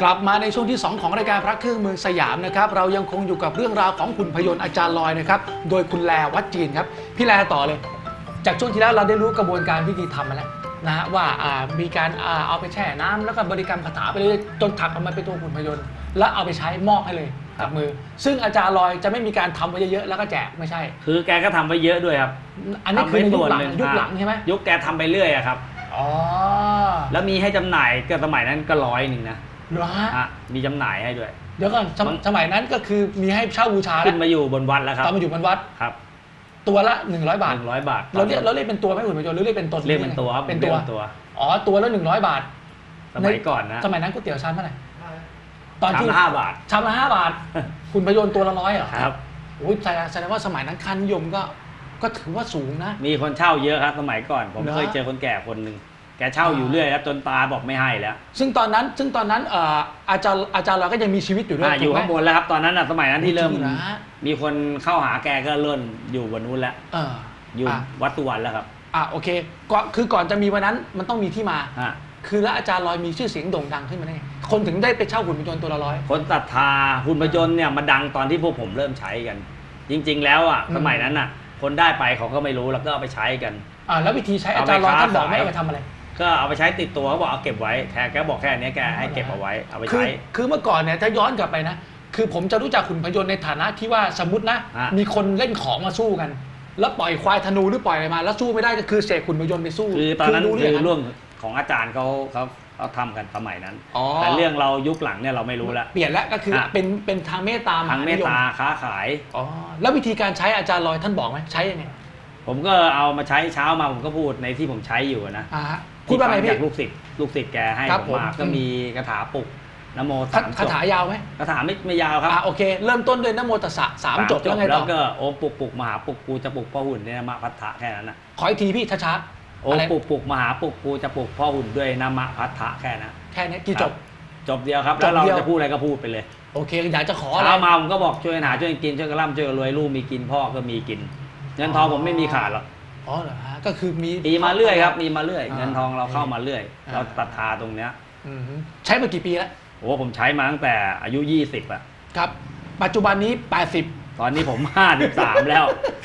กลับมาในช่วงที่ 2 ของรายการพระเครื่องเมืองสยามนะครับเรายังคงอยู่กับเรื่องราวของหุ่นพยนต์อาจารย์ลอยนะครับโดยคุณแลวัดจีนครับพี่แลต่อเลยจากช่วงที่แล้วเราได้รู้กระบวนการวิธีทำมาแล้วนะฮะว่ามีการเอาไปแช่น้ำแล้วก็บริกรรมคาถาไปเรื่อยๆจนถักออกมาเป็นตัวหุ่นพยนต์แล้วเอาไปใช้มอบให้เลยกับมือซึ่งอาจารย์ลอยจะไม่มีการทำไว้เยอะๆแล้วก็แจกไม่ใช่คือแกก็ทำไว้เยอะด้วยครับอันนี้คือในยุคหลังใช่ไหมยุคแกทำไปเรื่อยครับอ๋อแล้วมีให้จำหน่ายก็สมัยนั้นก็100นะเหรอฮะมีจำหน่ายให้ด้วยเดี๋ยวก่อนสมัยนั้นก็คือมีให้เช่าบูชาขึ้นมาอยู่บนวัดแล้วครับตอนมาอยู่บนวัดครับตัวละ100 บาท 100 บาทเราเรียกเป็นตัวไหมหุ่นพยนต์หรือเรียกเป็นตนเรียกเป็นตัวครับเป็นตัวอ๋อตัวละ100 บาทสมัยก่อนนะสมัยนั้นก๋วยเตี๋ยวชามเท่าไหร่ตอนที่ 5 บาทชามละ5 บาทหุ่นพยนต์ตัวละ100เหรอครับโอ้ยแสดงว่าสมัยนั้นค่านิยมก็ถือว่าสูงนะมีคนเช่าเยอะครับสมัยก่อนผมเคยเจอคนแก่คนหนึ่งแกเช่าอยู่เรื่อยแล้วจนตาบอกไม่ให้แล้วซึ่งตอนนั้นอาจารย์เราก็ยังมีชีวิตอยู่ด้วยอยู่ข้างบนแล้วครับตอนนั้นสมัยนั้นที่เริ่มมีคนเข้าหาแกก็เริ่มอยู่บนนู้นแล้วอยู่วัดสุวรรณแล้วครับโอเคคือก่อนจะมีวันนั้นมันต้องมีที่มาคือแล้วอาจารย์ลอยมีชื่อเสียงโด่งดังขึ้นมาได้คนถึงได้ไปเช่าหุ่นพยนต์ตัวละ100 คนศรัทธาหุ่นพยนต์เนี่ยมาดังตอนที่พวกผมเริ่มใช้กันจริงๆแล้วสมัยนั้นคนได้ไปเขาก็ไม่รู้แล้วก็เอาไปใช้กันแล้ววิธีใช้อาจารย์ลอยท่านบอกไม่เอาไปทำอะไรก็เอาไปใช้ติดตัวเขาบอกเอาเก็บไว้แกบอกแค่นี้แกให้เก็บเอาไว้เอาไปใช้คือเมื่อก่อนเนี่ยถ้าย้อนกลับไปนะคือผมจะรู้จักหุ่นพยนต์ในฐานะที่ว่าสมมตินะมีคนเล่นของมาสู้กันแล้วปล่อยควายธนูหรือปล่อยอะไรมาแล้วสู้ไม่ได้ก็คือเสกหุ่นพยนต์ไปสู้คือตอนนั้นคือเรื่องของอาจารย์เขาทำกันสมัยนั้นแต่เรื่องเรายุคหลังเนี่ยเราไม่รู้แล้วเปลี่ยนแล้วก็คือเป็นทางเมตตาทางเมตตาค้าขายแล้ววิธีการใช้อาจารย์ลอยท่านบอกไหมใช้ยังไงผมก็เอามาใช้เช้ามาผมก็พูดในที่ผมใช้อยู่นะพูดว่าไงพี่จากลูกศิษย์แกให้ผมมาก็มีคาถาปลุกนะโม3 จบคาถายาวไหมคาถาไม่ยาวครับโอเคเริ่มต้นด้วยนะโมตัสสะ3 จบแล้วไงต่อแล้วก็โอปลุกมหาปลุกกูจะปลุกพ่อหุ่นเนี่ยมะพัทธะแค่นั้นนะขออีกทีพี่ช้าโอปลุกมหาปลุกกูจะปลุกพ่อหุ่นด้วยนามะพัทธะแค่นี้กี่จบเดียวครับแล้วเราจะพูดอะไรก็พูดไปเลยโอเคอยากจะขอเช้ามาผมก็บอกช่วยหาช่วยกินช่วยกระล่ำช่วยรวยลูกมีกินพ่อก็มีกินเงินทองผมไม่มีขาดหรอกเหรอฮะก็คือมีมาเรื่อยครับมีมาเรื่อยเงินทองเราเข้ามาเรื่อยเราศรัทธาตรงเนี้ยใช้มากี่ปีแล้วโอ้ผมใช้มาตั้งแต่อายุ20 ครับปัจจุบันนี้80 ตอนนี้ผม53แล้ว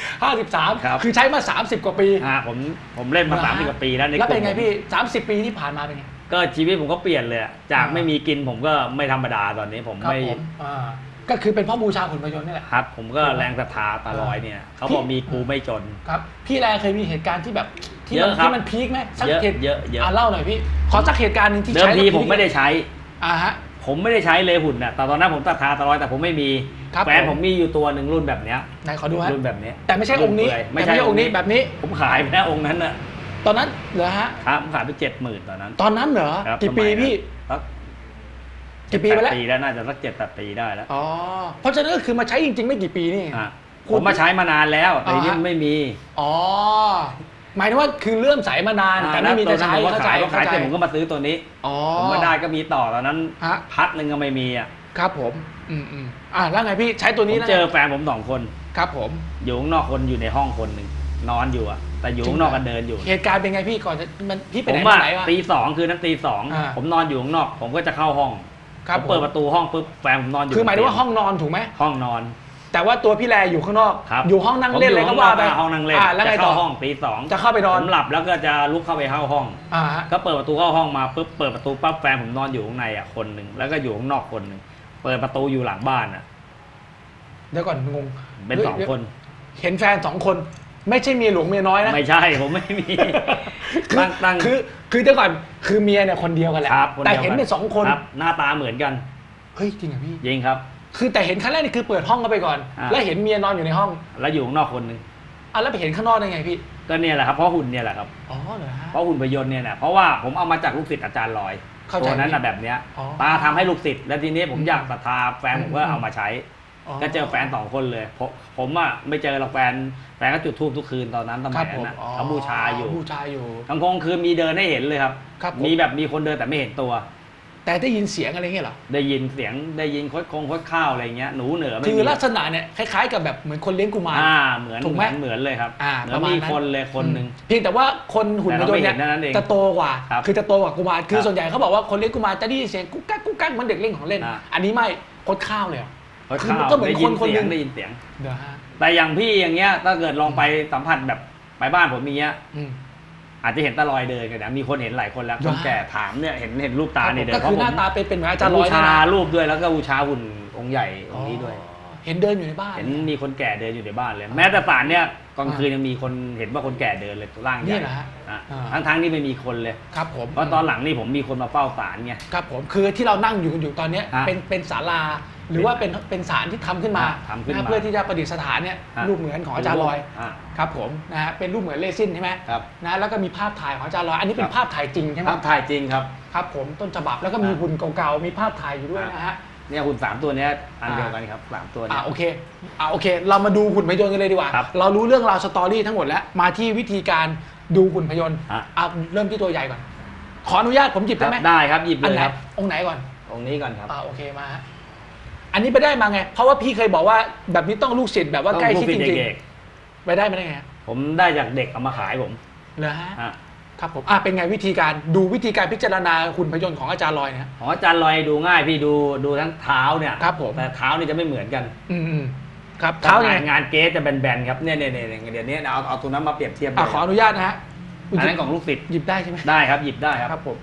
53คือใช้มา30 กว่าปีผมเล่นมา30 กว่าปีแล้วแล้วเป็นไงพี่30 ปีที่ผ่านมาเป็นไงก็ชีวิตผมก็เปลี่ยนเลยจากไม่มีกินผมก็ไม่ธรรมดาตอนนี้ผมไม่ก็คือเป็นเพราะบูชาหุ่นพยนต์นี่แหละครับผมก็แรงศรัทธาตาลอยเนี่ยเขาบอกมีกูไม่จนครับพี่แรงเคยมีเหตุการณ์ที่แบบที่มันพีคไหมสักเหตุเยอะเล่าหน่อยพี่ขอสักเหตุการณ์นึงที่ใช้เดิมทีผมไม่ได้ใช้ฮะผมไม่ได้ใช้เลยหุ่นแต่ตอนนั้นผมศรัทธาตาลอยแต่ผมไม่มีแฟนผมมีอยู่ตัวหนึ่งรุ่นแบบเนี้ยไหนขอดูฮะรุ่นแบบนี้แต่ไม่ใช่องค์นี้ไม่ใช่องค์นี้แบบนี้ผมขายไปแล้วองค์นั้นน่ะตอนนั้นเหรอฮะครับผมขายไป70,000ตอนนั้นเหรอกี่ปีพี่กี่ปีไปแล้วปีแล้วน่าจะสัก7-8 ปีได้แล้วเพราะฉะนั้นก็คือมาใช้จริงๆไม่กี่ปีนี่ผมมาใช้มานานแล้วแต่นี่ไม่มีหมายถึงว่าคือเริ่มใส่มานานแต่ไม่มีจะใช้เข้าใจขายเสร็จผมก็มาซื้อตัวนี้ผมไม่ได้ก็มีต่อตอนนั้นพัดนึงก็ไม่มีครับผมแล้วไงพี่ใช้ตัวนี้เจอแฟนผม2 คนครับผมอยู่ข้างนอกคนอยู่ในห้องคนหนึ่งนอนอยู่แต่อยู่ข้างนอกกันเดินอยู่เหตุการณ์เป็นไงพี่ก่อนมันพี่ไปไหนมาไหนวะตี 2คืนนั้นตี 2ผมนอนอยู่ข้างนอกผมก็จะเข้าห้องผมเปิดประตูห้องปุ๊บแฟนผมนอนอยู่คือหมายถึงว่าห้องนอนถูกไหมห้องนอนแต่ว่าตัวพี่แลอยู่ข้างนอกอยู่ห้องนั่งเล่นอะไรก็ว่าไปห้องนั่งเล่นแล้วไงต่อห้องตี 2 จะเข้าไปนอนผมหลับแล้วก็จะลุกเข้าไปเข้าห้องก็เปิดประตูเข้าห้องมาปุ๊บเปิดประตูปั๊บแฟนผมนอนอยู่ข้างในคนหนึ่งแล้วก็อยู่ข้างนอกคนหนึ่งเปิดประตูอยู่หลังบ้านเดี๋ยวก่อนงงเป็น2 คนเห็นแฟน2 คนไม่ใช่เมียหลวงเมียน้อยนะไม่ใช่ผมไม่มีตั้งคือเดี๋ยวก่อนคือเมียเนี่ยคนเดียวกันแหละแต่เห็นเป็น2 คนหน้าตาเหมือนกันเฮ้ยจริงเหรอพี่จริงครับคือแต่เห็นครั้งแรกนี่คือเปิดห้องเข้าไปก่อนแล้วเห็นเมียนอนอยู่ในห้องแล้วอยู่ข้างนอกคนนึงแล้วไปเห็นข้างนอกได้ไงพี่ก็เนี่ยแหละครับเพราะหุ่นเนี่ยแหละครับเหรอฮะเพราะหุ่นพยนต์เนี่ยนะเพราะว่าผมเอามาจากลูกศิษย์อาจารย์ลอยตัวนั้นนะแบบเนี้ยตาทำให้ลูกศิษย์แล้วทีนี้ผมอยากศรัทธาแฟนผมก็เอามาใช้ก็เจอแฟน2 คนเลยผมไม่เจอหรอกแฟนก็จุดธูปทุกคืนตอนนั้นสมัยนั้นเขาบูชาอยู่กลางคงคือมีเดินให้เห็นเลยครับมีแบบมีคนเดินแต่ไม่เห็นตัวแต่ได้ยินเสียงอะไรเงี้ยเหรอได้ยินเสียงได้ยินคดข้าวอะไรเงี้ยหนูเหนือไม่มีคือลักษณะเนี่ยคล้ายๆกับแบบเหมือนคนเลี้ยงกุมารเหมือนถูกไหมเหมือนเลยครับเหมือนมีคนเลยคนหนึ่งเพียงแต่ว่าคนหุ่นพยนต์เนี่ยจะโตกว่าคือจะโตกว่ากุมารคือส่วนใหญ่เขาบอกว่าคนเลี้ยงกุมารจะได้ยินเสียงกุ๊กกักกุ๊กกักเหมือนเด็กเล่นของเล่นอันนี้ไม่คดข้าวเลยคือก็เหมือนคนนึงได้ยินเสียงแต่อย่างพี่อย่างเงี้ยถ้าเกิดลองไปสัมผัสแบบไปบ้านผมมีเงี้ยอาจจะเห็นตาลอยเดินกันนะมีคนเห็นหลายคนแล้วคนแก่ถามเนี่ยเห็นรูปตาเนี่ยเดินก็คือหน้าตาเป็นเหมือนอาจารย์ลอยบูชารูปด้วยแล้วก็บูชาหุ่นองค์ใหญ่องค์นี้ด้วยเห็นเดินอยู่ในบ้านเห็นมีคนแก่เดินอยู่ในบ้านเลยแม้แต่ศาลเนี่ยกลางคืนยังมีคนเห็นว่าคนแก่เดินเลยตัวร่างใหญ่ทั้งที่ไม่มีคนเลยครับผมเพราะตอนหลังนี่ผมมีคนมาเฝ้าศาลไงครับผมคือที่เรานั่งอยู่ตอนนี้เป็นศาลาหรือว่าเป็นศาลที่ทำขึ้นมาเพื่อที่จะประดิษฐานเนี่ยรูปเหมือนของอาจารย์ลอยครับผมนะฮะเป็นรูปเหมือนเลซินใช่ไหมครับนะแล้วก็มีภาพถ่ายของอาจารย์ลอยอันนี้เป็นภาพถ่ายจริงใช่ไหมภาพถ่ายจริงครับครับผมต้นฉบับแล้วก็มีหุ่นเก่าๆมีภาพถ่ายอยู่ด้วยนะฮะเนี่ยหุ่น3ตัวนี้อันเดียวกันครับ3ตัวนี้โอเคเรามาดูหุ่นพยนต์กันเลยดีกว่าเรารู้เรื่องราวสตอรี่ทั้งหมดแล้วมาที่วิธีการดูหุ่นพยนต์เริ่มที่ตัวใหญ่ก่อนขออนุญาตผมหยิบได้ไหมได้ครับหยิบเลยครับองค์ไหนก่อนองค์นี้ก่อนครับโอเคมาอันนี้ไปได้มาไงเพราะว่าพี่เคยบอกว่าแบบนี้ต้องลูกศิษย์แบบว่าใกล้ชิดจริงๆไปได้มาได้ไงผมได้จากเด็กเอามาขายผมเหรอฮะครับผมเป็นไงวิธีการดูวิธีการพิจารณาหุ่นพยนต์ของอาจารย์ลอยเนี่ยของอาจารย์ลอยดูง่ายพี่ดูทั้งเท้าเนี่ยครับผมแต่เท้านี่จะไม่เหมือนกันครับเท้างานเกสจะแบนๆครับเนี่ยเดี๋ยวนี้เอาตัวนั้นมาเปรียบเทียบขออนุญาตนะฮะอันนั้นของลูกศิษย์หยิบได้ใช่ไหมได้ครับหยิบได้ครับครับผม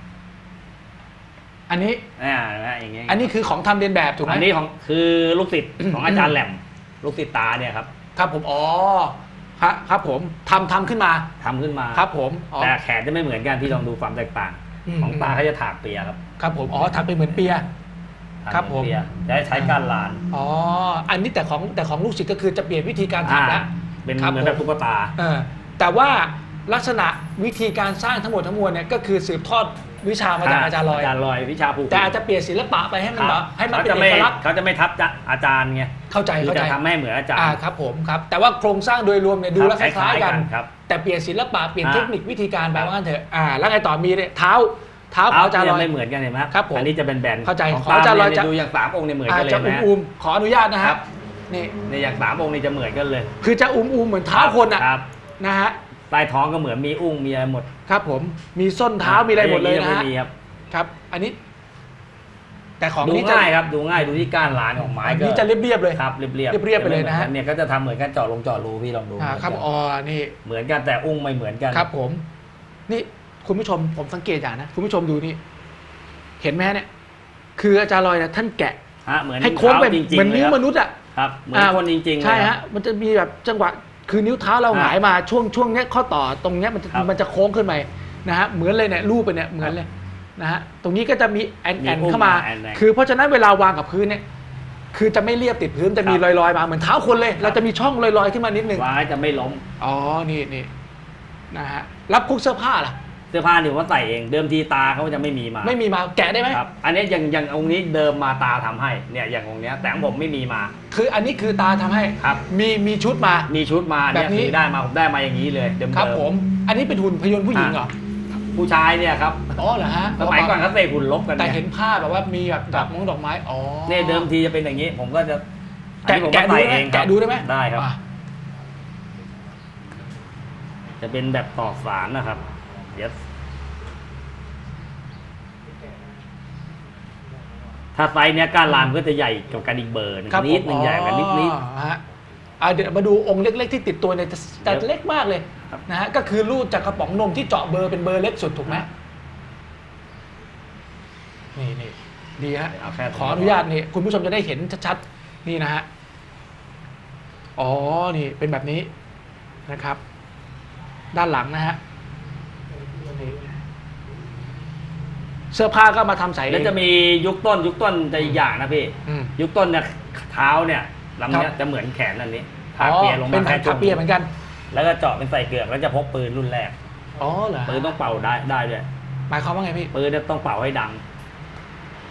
อันนี้อย่างเงี้ยอันนี้คือของทำเรียนแบบถูกไหมอันนี้ของคือลูกศิษย์ของอาจารย์แหลมลูกศิษย์ตาเนี่ยครับครับผมครับผมทำขึ้นมาครับผมแต่แขนจะไม่เหมือนกันที่ลองดูความแตกต่างของตาเขาจะถากเปียครับครับผมถักไปเหมือนเปียครับผมจะใช้การลานอันนี้แต่ของลูกศิษย์ก็คือจะเปลี่ยนวิธีการถักแล้วเป็นเหมือนแบบตุ๊กตาแต่ว่าลักษณะวิธีการสร้างทั้งหมดทั้งมวลเนี่ยก็คือสืบทอดวิชามาจากอาจารย์ลอยวิชาผูกแต่อาจจะเปลี่ยนศิลปะไปให้มันแบบให้มันเป็นเอกลักษณ์เขาจะไม่ทับอาจารย์ไงเข้าใจจะทำให้เหมือนอาจารย์ครับผมครับแต่ว่าโครงสร้างโดยรวมเนี่ยดูแล้วคล้ายๆกันแต่เปลี่ยนศิลปะเปลี่ยนเทคนิควิธีการไปว่างั้นเถอะแล้วไงต่อมีเนี่ยเท้าของอาจารย์ลอยไม่เหมือนกันเห็นไหมครับผมอันนี้จะเป็นแบนเข้าใจของอาจารย์ลอยจะดูอย่าง3องค์เนี่ยเหมือนกันเลยนะจะขออนุญาตนะครับนี่อย่าง3องค์นี่จะเหมือนกันเลยคือจะเหมือนเท้าคนนะฮะใต้ท้องก็เหมือนมีอุ้งมีอะไรหมดครับผมมีส้นเท้ามีอะไรหมดเลยนะฮะครับอันนี้แต่ของนี้ง่ายครับดูง่ายดูที่ก้านลานของไม้ก็นี่จะเรียบเลยครับเรียบไปเลยนะฮะเนี่ยก็จะทำเหมือนกันเจาะรูพี่ลองดูครับนี่เหมือนกันแต่อุ้งไม่เหมือนกันครับผมนี่คุณผู้ชมผมสังเกตอย่างนะคุณผู้ชมดูนี่เห็นไหมเนี่ยคืออาจารย์ลอยนะท่านแกะให้โค้งไปเหมือนนิ้วมนุษย์ครับเหมือนคนจริงๆใช่ฮะมันจะมีแบบจังหวะคือนิ้วเท้าเราหงายมาช่วงเนี้ยข้อต่อตรงเนี้ยมันจะโค้งขึ้นไปนะฮะเหมือนเลยเนี่ยรูปไปเนี่ยเหมือนเลยนะฮะตรงนี้ก็จะมีแอนเข้ามาคือเพราะฉะนั้นเวลาวางกับพื้นเนี่ยคือจะไม่เรียบติดพื้นจะมีลอยๆมาเหมือนเท้าคนเลยเราจะมีช่องลอยๆขึ้นมานิดนึงวางจะไม่ล้มนี่นะฮะรับพวกเสื้อผ้าล่ะเสื้อผ้าเนี่ยว่าใส่เองเดิมทีตาเขาจะไม่มีมาแกะได้ไหมครับอันนี้อย่างองค์นี้เดิมมาตาทำให้เนี่ยอย่างองค์นี้แต่ของผมไม่มีมาคืออันนี้คือตาทำให้ครับมีชุดมาแบบนี้ได้มาผมได้มาอย่างนี้เลยเดิมครับผมอันนี้เป็นหุ่นพยนต์ผู้หญิงเหรอผู้ชายเนี่ยครับเหรอฮะสมัยก่อนเขาเสกหุ่นลบกันแต่เห็นภาพแบบว่ามีแบบดอกไม้เนี่ยเดิมทีจะเป็นอย่างนี้ผมก็จะแกะดูเองแกะดูได้ไหมได้ครับจะเป็นแบบตอกสารนะครับถ้าไซส์เนี้ยก้านลามก็จะใหญ่กว่ากันอีกเบอร์นิดนึงใหญ่กันนิดเดี๋ยวมาดูองค์เล็กๆที่ติดตัวเนี่ยแต่เล็กมากเลยนะฮะก็คือรูดจากกระป๋องนมที่เจาะเบอร์เป็นเบอร์เล็กสุดถูกไหมนี่ดีฮะขออนุญาตนี่คุณผู้ชมจะได้เห็นชัดๆนี่นะฮะนี่เป็นแบบนี้นะครับด้านหลังนะฮะเสื้อผ้าก็มาทำใส่แล้วจะมียุคต้นจะอีกอย่างนะพี่ยุคต้นเนี่ยเท้าเนี่ยลำนี้จะเหมือนแขนอันนี้ทาเปียลงมาเป็นทาเปียเหมือนกันแล้วก็เจาะเป็นใส่เกลือกแล้วจะพกปืนรุ่นแรกเหรอปืนต้องเป่าได้ด้วยหมายความว่าไงพี่ปืนต้องเป่าให้ดัง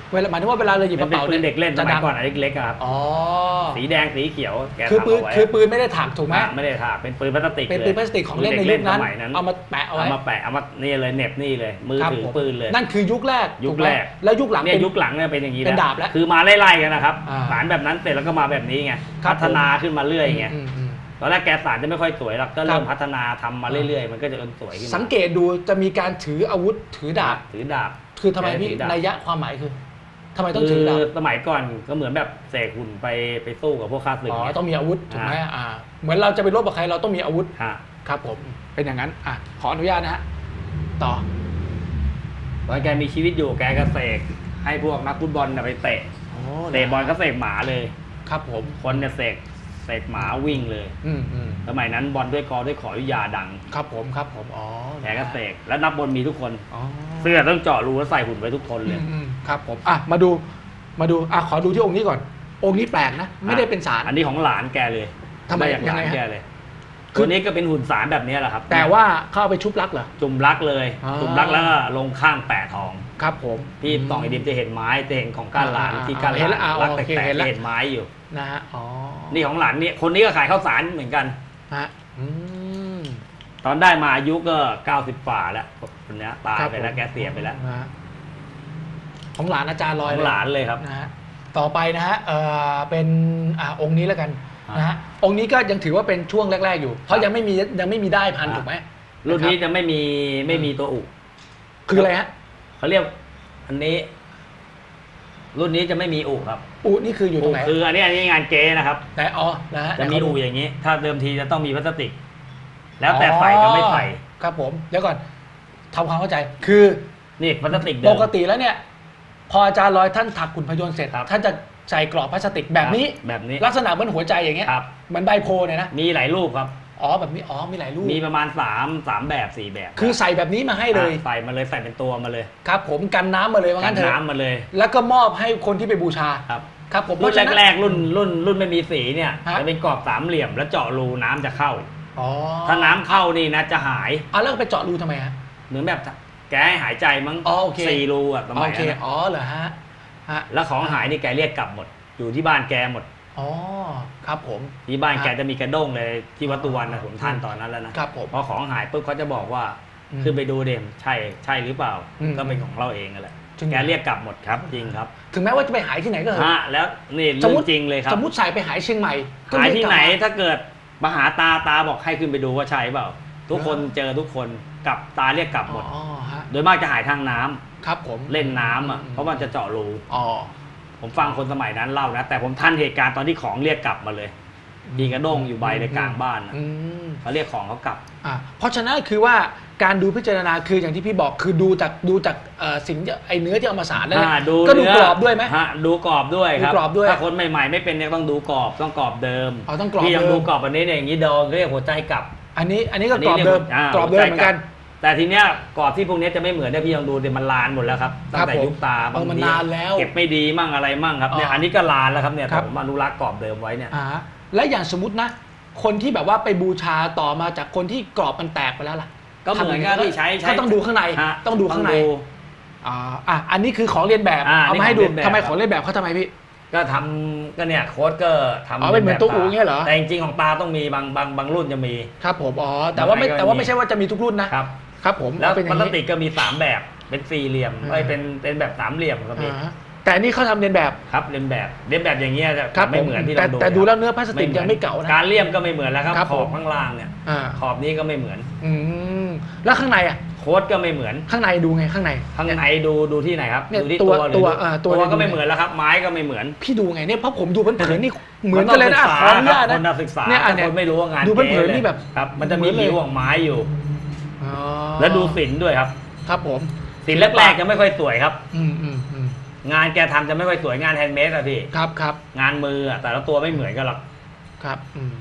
เวลาหมายถึงว่าเวลาเราหยิบมักนระเป็นเป๋าปืนเด็กเล่นสมัยก่อนจะดังอันเล็กๆอะครับอ๋อสีแดงสีเขียวแกคือทำปืนเอาไว้คือปืนไม่ได้ถากถูกไหมไม่ได้ถากเป็นปืนพลาสติกเป็นปืนพลาสติกของเล่นในยุคนั้นเอามาแปะเอาไว้เอามาแปะเอามานี่เลยเหน็บนี่เลยมือครับถือผมปืนเลยนั่นคือยุคแรกยุคถูไหมแรกแล้วยุคหลังเนี่ยเป็นยุคหลังเนี่ยเป็นอย่างนี้เป็นดาบแล้วคือมาไล่ๆกันนะครับอ่าสารแบบนั้นเสร็จแล้วก็มาแบบนี้ไงครับพัฒนาขึ้นมาเรื่อยไงอืมตอนแรกแกสารจะไม่ค่อยสวยหรอกก็เริ่มครับพัฒนาทำมาเรื่อยๆ มันก็จะสวยขึ้นมาสังเกตดูจะมีการถืออาวุธถือดาบถือดาบคือทำไมพี่ถือดาบนัยยะความหมายคือทำไมต้องคืถืออดาบสมัยก่อนก็เหมือนแบบเสกหุ่นไปสู้กับพวกข้าศึกอ๋อไงต้องมีอาวุธถูกไหมเหมือนเราจะไปรบกับใครเราต้องมีอาวุธฮะครับผมเป็นอย่างนั้นขออนุญาตนะฮะต่อตอนแกมีชีวิตอยู่แกก็เสกให้พวกนักฟุตบอลน่ะไปเตะบอลก็เสกหมาเลยครับผมคนเนี่ยเสกหมาวิ่งเลยอืมสมัยนั้นบอลด้วยกอด้วยขออยุยาดังครับผมอ๋อแกก็เสกแล้วนักบอลมีทุกคนอ๋อเสื้อต้องเจาะรูแล้วใส่หุ่นไว้ทุกคนเลยครับผมมาดูขอดูที่องค์นี้ก่อน องค์นี้แปลกนะไม่ได้เป็นสารอันนี้ของหลานแกเลยทำไมด้จากหลานยังไงฮะแกเลยตัวนี้ก็เป็นหุ่นสารแบบนี้แหละครับแต่ว่าเข้าเอาไปชุบลักเหรอจุ่มรักเลยอ๋อจุ่มรักแล้วก็ลงข้างแปะทองครับผมที่ต่องไอดิมจะเห็นไม้จะเห็นของก้านหลานที่ก้านหเห็นลาแล้วนรักโอแต่เคแต่เห็นแล้วเห็นไม้อยู่นะฮะอ๋อนี่ของหลานนี่คนนี้ก็ขายข้าวสารเหมือนกันฮะมตอนได้มาอายุก็90ฝ่าแล้วคนเนี้ยตายครับไปแล้วผมแกเสียไปแล้วนะฮะของหลานอาจารย์ลขอยองหลานเลยครับนะฮะต่อไปนะฮะเป็นองค์นี้แล้วกันครับนะฮะองค์นี้ก็ยังถือว่าเป็นช่วงแรกๆอยู่ เพราะยังไม่มีได้พันถูกไหมรุ่นนี้ะคบจะไม่มีตัวอุคืออะไรฮะเขาเรียกอันนี้ รุ่นนี้จะไม่มีอุครับอุนี่คืออยู่ตรงไหนคืออันนี้งานเก๊นะครับแต่นะฮะจะมีอุอย่างนี้ ถ้าเดิมทีจะต้องมีพลาสติก แล้วแต่ใส่ก็ไม่ใส่ครับผมเดี๋ยวก่อนทำความเข้าใจคือนี่พลาสติกเดิปมกติแล้วเนี่ย พออาจารย์ลอยท่านถักขุนพยนต์เสร็จครับท่านจะใส่กรอบพลาสติกแบบนี้แบบนี้ลักษณะเหมือนหัวใจอย่างเงี้ยครับเหมือนใบโพเนี่ยนะมีหลายรูปครับแบบนี้มีหลายรูปมีประมาณ3แบบ4แบบคือใส่แบบนี้มาให้เลยใส่มาเลยใส่เป็นตัวมาเลยครับผมกันน้ำมาเลยว่ากังั้นนเถอะน้ำมาเลยแล้วก็มอบให้คนที่ไปบูชาครับครับผมรุ่นเพาะฉะนั้นแรกๆรุ่นไม่มีสีเนี่ยฮะจะเป็นกรอบสามเหลี่ยมแล้วเจาะรูน้ำจะเข้าอ๋อถ้าน้ำเข้านี่นะจะหายแล้วไปเจาะรูทำไมฮะเหมือนแบบแกให้หายใจมั้งโอเค 4 รูอ่ะสมัยโอเคนั้นเหรอฮะฮะแล้วของหายนี่แกเรียกกลับหมด อยู่ที่บ้านแกหมดครับผมที่บ้านฮะแกจะมีกระด้งเลยที่วัดตุวันนะผมทานตอนนั้นแล้วนะครับผมพอของหายปุ๊บเขาจะบอกว่าอืมขึ้นไปดูเดมใช่หรือเปล่าอืมก็เป็นของเราเองนั่นแหละจริงเหรอแกเรียกกลับหมดครับจริงครับถึงแม้ว่าจะไปหายที่ไหนก็เถอะฮะแล้วนี่สมเรื่มุอติงจริงเลยครับสมมติใส่ไปหายเชียงใหม่ก็หายเรีกที่กลับไหนมาถ้าเกิดมาหาตาบอกให้ขึ้นไปดูว่าใช่เปล่า ทุกคนเจอทุกคนกลับตาเรียกกลับหมดฮะโดยมากจะหายทางน้ำครับผมเล่นน้ำอ่ะเพราะมันจะเจาะรูอ๋อผมฟังคนสมัยนั้นเล่านะแต่ผมทันเหตุการณ์ตอนที่ของเรียกกลับมาเลยมีกระด้งอยู่ใบในกลางบ้านน่ะอืมเขาเรียกของเขากลับเพราะฉะนั้นคือว่าการดูพิจารณาคืออย่างที่พี่บอกคือดูจากสิ่งไอเนื้อที่เอามาสารนั่นแหละก็ดูเนื้กรอบด้วยไหมฮะดูกรอบด้วยครับดูกรอบด้วยถ้าคนใหม่ๆไม่เป็นเนี่ยต้องดูกรอบต้องกรอบเดิมต้องกรอบที่ยังเดิดูมกรอบอันนี้เนี่ยอย่างนี้โดนเรียกหัวใจกลับอันนี้ก็กรอบเดิม กรอบเดิมเหมือนกันแต่ทีเนี้ยกรอบที่พวกนี้จะไม่เหมือนเนี่ยพี่ลองดูเดี๋ยวมันลานหมดแล้วครับตั้งแต่ผมยุคตาบางมันทีนานแล้วเก็บไม่ดีมั่งอะไรมั่งครับเนี่ยอ๋ออัอันนี้ก็ลานแล้วครับเนี่ยครัแต่บผมอนุรักษ์กรอบเดิมไว้เนี่ยและอย่างสมมตินะ คนที่แบบว่าไปบูชาต่อมาจากคนที่กรอบมันแตกไปแล้วล่ะก็เหมือนกันที่ใช้ก็ต้องดูข้างในฮะต้องดูข้างใน อันนี้คือของเรียนแบบ เอามาให้ดูนี่ของเรียนแบบทำไมของเรียนแบบเขาทำไมพี่ก็ทำก็เนี่ยโค้ดก็ทำเป็นเหมือนตู้อู๋เงี้ยเหรอแต่จริงๆของตาต้องมีบางรุ่นจะมีครับผมแต่ว่าไม่ใช่ว่าจะมีทุกรุ่นนะครับ ครับผมแล้วเป็นอพย่าลาง สตินี้กก็มี3แบบเป็นสี่เหลี่ยมเป็นแบบสามเหลี่ยมก็มีแต่อันนี้เขาทำเรียนแบบครับเลียนแบบอย่างเงี้ยจะครับไม่เหมือนที่เราดูแต่ดูแล้วเนื้อพลาสติกยังไม่เก่านะการเลี่ยมก็ไม่เหมือนแล้วครับครับขอบผมข้างล่างเนี่ยอ่าขอบนี้ก็ไม่เหมือนแล้วข้างในอ่ะโค้ดก็ไม่เหมือนข้างในดูไงข้างในข้างในดูที่ไหนครับเนี่ยดูที่ตัวหรือตัวตัวตัวก็ไม่เหมือนแล้วครับไม้ก็ไม่เหมือนพี่ดูไงเนี่ยเพราะผมดูเผินๆนี่เหมือนกันเลยนะต้งขออนุญาตคนะนศึกษาเนี่ยคนไม่รู้ว่างานดูเผินๆก๋นี่แบบครับมันจะมีเหมือนเลยผิวของไม้อยู่อ๋อแล้วดูศิลป์ด้วยครับครับผมศิลป์แรกๆจะไม่ค่อยสวยครับอืมงานแกทำจะไม่ค่อยสวยงานแฮนด์เมดอะพี่ครับงานมืออะแต่ละตัวไม่เหมือนกันหรอกครับ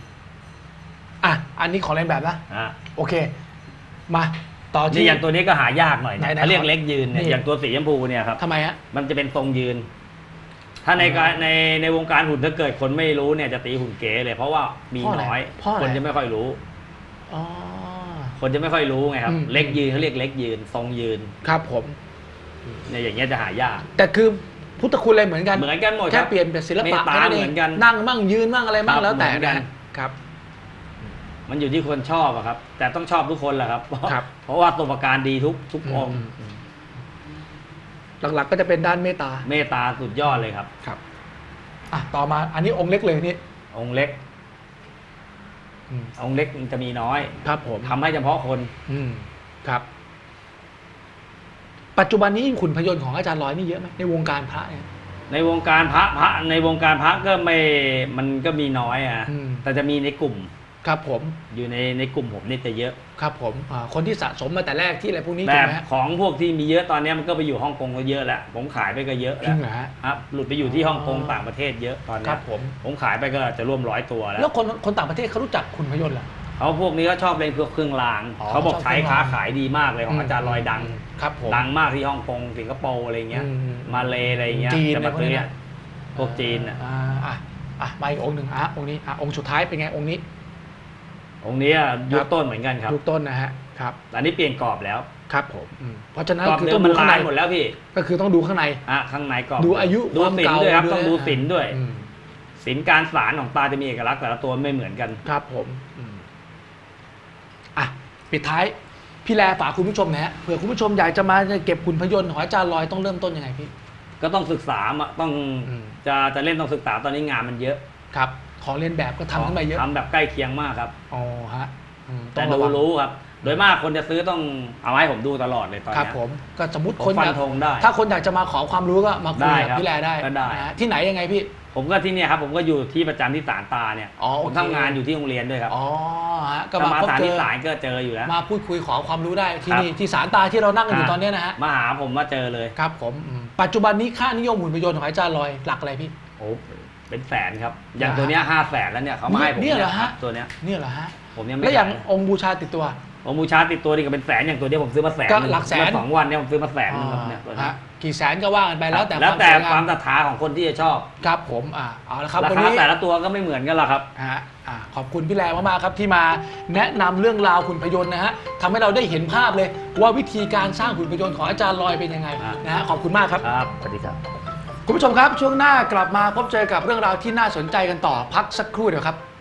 อันนี้ของเรียนแบบนะอ่ะโอเค มาต่อนี่ที่อย่างตัวนี้ก็หายากหน่อยไหนนะๆเขาเรียกขอเล็กยืนเนี่ยนี่อย่างตัวสีชมพูเนี่ยครับทำไมฮะมันจะเป็นทรงยืน ถ้าในการในวงการหุ่นถ้าเกิดคนไม่รู้เนี่ยจะตีหุ่นเก๋เลย เพราะว่ามีน้อยเพราะอะไรคนจะไม่ค่อยรู้อ๋อคนจะไม่ค่อยรู้ไงครับอืมเล็กยืนเขาเรียกเล็กยืน ทรงยืนครับผมเนี่ยอย่างเงี้ยจะหายากแต่คือพุทธคุณอะไรเหมือนกันเหมือนกันหมดแค่เปลี่ยนเป็นศิลปะเมตตาเหมือนกันนั่งมั่งยืนมั่งอะไรมั่งแล้วแต่เหมือนกันครับมันอยู่ที่คนชอบอะครับ แต่ต้องชอบทุกคนแหละครับครับเพราะว่าตัวประการดีทุกองค์หลักๆก็จะเป็นด้านเมตตาเมตตาสุดยอดเลยครับครับต่อมาอันนี้องค์เล็กเลยนี่องค์เล็ก องค์เล็กมันจะมีน้อยครับผมทำให้เฉพาะคนครับ ปัจจุบันนี้ขุนพยนต์ของอาจารย์ลอยนี่เยอะไหมในวงการพระเนี่ยในวงการพระในวงการพระก็ไม่มันก็มีน้อยอะแต่จะมีในกลุ่มครับผมอยู่ในกลุ่มผมนี่จะเยอะครับผมคนที่สะสมมาแต่แรกที่อะไรพวกนี้แบถูกบไหมฮะของพวกที่มีเยอะตอนนี้มันก็ไปอยู่ฮ่องกงก็เยอะแล้วผมขายไปก็เยอะจแล้ริวงเหรอฮะครับหลุดไปอยู่ที่ฮ่องกงต่างประเทศเยอะตอนคนี้รับผมขายไปก็จะร่วม100 ตัวแล้แล้ว วคนต่างประเทศเขารู้จักขุนพยนต์เหรอเขาพวกนี้ก็ชอบเล่นพวกเครื่องรางอ๋อเขาบอกชอบใช้เครื่องรางค้าขายดีมากเลยของอาจารย์ลอยดังครับผมดังมากที่ฮ่องกงสิงคโปร์อะไรเงี้ย มาเลอะไรเงี้ยจีนจะมาอะไรพวกซื้นี้อพวกจีนอ่ะมาอีกองค์หนึ่งองค์นี้องค์สุดท้ายเป็นไงองค์นี้องค์นี้ยุคต้นเหมือนกันครับยุคต้นนะฮะครับอันนี้เปลี่ยนกรอบแล้วครับผมเพราะฉะนั้นกรอบคือเดิต้อมงมัดูนข้างลาในยหมดแล้วพี่ก็คือต้องดูข้างในข้างในกรอบดูอายุดูความศิลเก่าป์ด้วยครับดูต้องดูศิลป์ด้วยอืมศิลป์การสารของตาจะมีเอกลักษณ์แต่ละตัวไม่เหมือนกันครับผมปิดท้ายพี่แลฝากคุณผู้ชมนะฮะเผื่อคุณผู้ชมอยากจะมาเก็บขุนพยนต์ของอาจารย์ลอยต้องเริ่มต้นยังไงพี่ก็ต้องศึกษาต้องอืมจะเล่นต้องศึกษาตอนนี้งานมันเยอะครับของเรียนแบบก็ทำขึ้นมาเยอะทำแบบใกล้เคียงมากครับอ๋อฮะต้แต่องดูระวังรู้ครับ โดยมากคนจะซื้อต้องเอาให้ผมดูตลอดเลยตอนครับเนี้ยผมก็สมมติผมคนฟัอน ยากธงได้ถ้าคนอยากจะมาขอความรู้ก็มาคุยได้กับครับพี่แลได้ก็ได้นะฮะที่ไหนยังไงพี่ผมก็ที่เนี่ยครับผมก็อยู่ที่ประจำที่ศาลตาเนี่ยอ๋อโอผมเคทำงานอยู่ที่โรงเรียนด้วยครับอ๋อฮะก็ถ้ามามาพบศาลเจที่อศาลก็เจออยู่แล้วมาพูดคุยขอความรู้ได้ที่ครับนี่ที่ศาลตาที่เรานั่งกันอยู่ตอนเนี้ยนะฮะมาหาผมมาเจอเลยครับผมปัจจุบันนี้ค่านิยมหุ่นพยนต์ของอาจารย์ลอยหลักอะไรพี่โอ้เป็นแสนครับ อย่างตัวเนี้ย500,000แล้วเนี่ยเขามาให้ผมเนี่ยเหรอฮะตัวเนี้ยเนี่ยเหรอฮะผมยังไม่แล้วอย่างขายองค์บูชาติดตัวผมบูชาติดตัวนี่ก็เป็นแสนอย่างตัวเนี้ยผมซื้อมา100,000 ก็หลักแสนเมื่อ2 วันเนี่ยผมซื้อมา100,000ครับเนี่ยตัวเนี้ฮะยกี่แสนก็ว่ากันไปแล้วแต่แล้วแต่สวยงความศรัทธาของคนที่จะชอบครับผมเอาละครับราวันคานี้แต่ละตัวก็ไม่เหมือนกันหรอกครับฮะขอบคุณพี่แลมากๆครับที่มาแนะนำเรื่องราวหุ่นพยนต์นะฮะทำให้เราได้เห็นภาพเลยว่าวิธีการสร้างหุ่นพยนต์ของอาจารย์ลอยเป็นยังไงนะฮะขอบคุณมากครับครับสวัสดีครับคุณผู้ชมครับช่วงหน้ากลับมาพบเจอกับเรื่องราวที่น่าสนใจกันต่อพักสักครู่เดียวครับ